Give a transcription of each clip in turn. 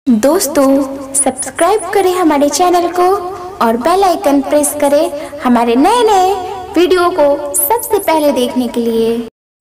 दोस्तों सब्सक्राइब करें हमारे चैनल को और बेल आइकन प्रेस करें हमारे नए नए वीडियो को सबसे पहले देखने के लिए।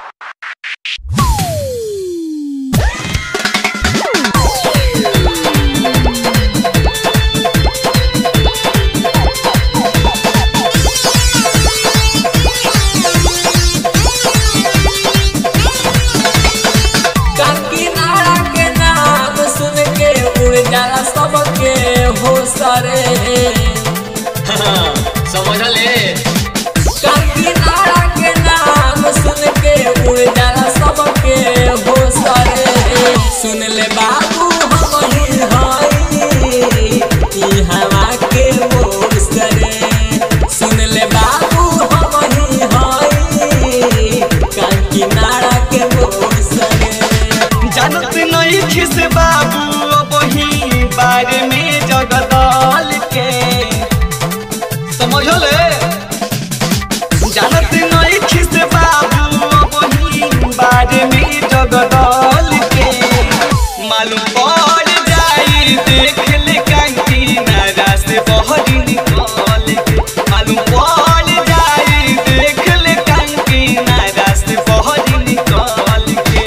समझ ले काकीनाड़ा के नाम सुन के उड़ जाला सबके हो सारे। सुन ले बाबू हम ही हई ई हवा के मोर सरे। सुन ले बाबू हम ही हई काकीनाड़ा के मोर सरे। जानत नहीं खिस बाबू अब ही बारे में जगदल के समझ ले। जानत नहीं खिस बाबू अब ही बारे में जगदल के मालूम पड़ जाई देख ले काकीनाड़ा से बहरी निकल के। मालूम पड़ जाई देख ले काकीनाड़ा से बहरी निकल के।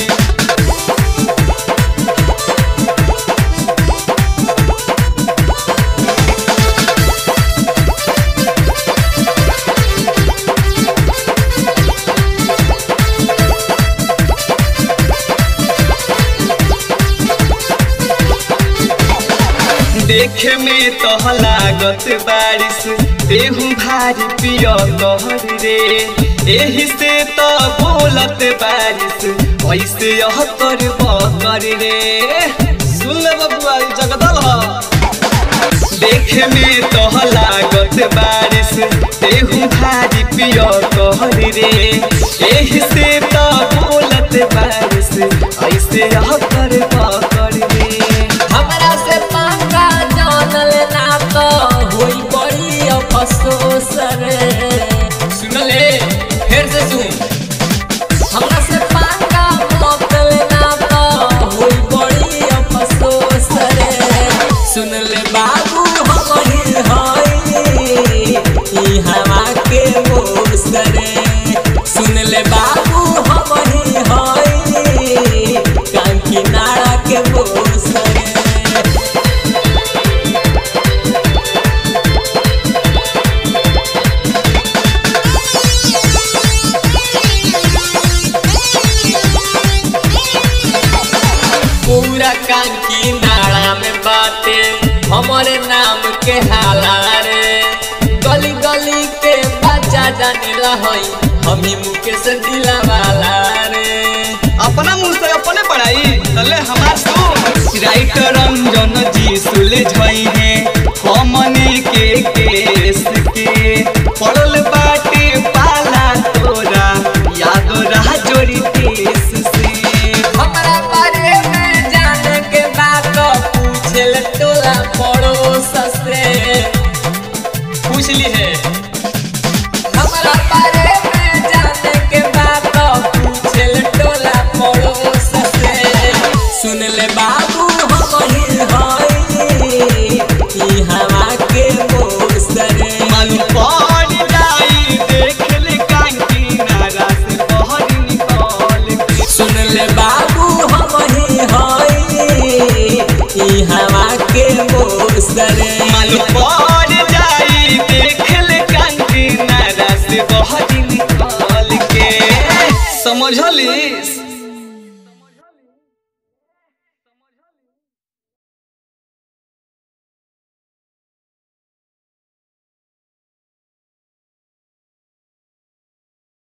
देखे में तो लागत बारिश देहू भारी पियो कहर रे। एही से तो बोलत बारिश ऐसे यह कर बकर रे। सुन ले बबुआ जगदल देखे में तो लागत बारिश देहू भारी पियो कहर रे। एही से तो बोलत बारिश ऐसे यह कर बकर रे। हमरा से पंगा जानल ना तो होई बड़ी अफसोस रे। सुन ले फिर से सुन। हमरा से पंगा मतल ना तो होई बड़ी अफसोस रे। सुन ले बाबू हम ही हई ई हवा के मोर सरे। सुन ले बाबू हम ही हई काकीनाड़ा के मोर सरे। पूरा काकीनाड़ा में बाटे हमारे नाम के हाला रे। गली गली के बच्चा जानेला हई हम ही मुकेश दिलावाला रे। अपना मुँह से अपने पढ़ाई तले हमार सुन। राइटर रंजन जी सुलझई है हमने के केस के पड़ल बाटे पाला तोरा याद रहा जोड़ी देश से। हमरा बारे में जाने के बात पूछे ले तोला पड़ोस से। पूछ ली है हमरा बारे में जाने के बात पूछे ले तोला पड़ोस से। सुन ले बाबू हम ही हई ई हवा के मोर सरे। मालूम पड़ जाई देख ले काकीनाड़ा से बहरी निकल के। सुन ले बाबू हम ही हई ई हवा के मोर सरे। मालूम पड़ जाई देख ले काकीनाड़ा से बहरी निकल के। समझ ली।